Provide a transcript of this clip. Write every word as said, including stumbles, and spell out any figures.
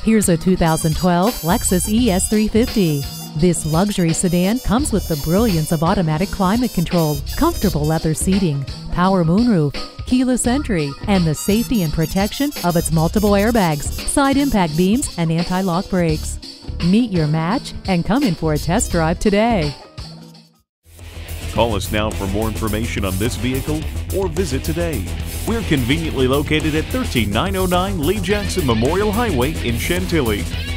Here's a two thousand twelve Lexus E S three fifty. This luxury sedan comes with the brilliance of automatic climate control, comfortable leather seating, power moonroof, keyless entry, and the safety and protection of its multiple airbags, side impact beams, and anti-lock brakes. Meet your match and come in for a test drive today. Call us now for more information on this vehicle or visit today. We're conveniently located at one three nine oh nine Lee Jackson Memorial Highway in Chantilly.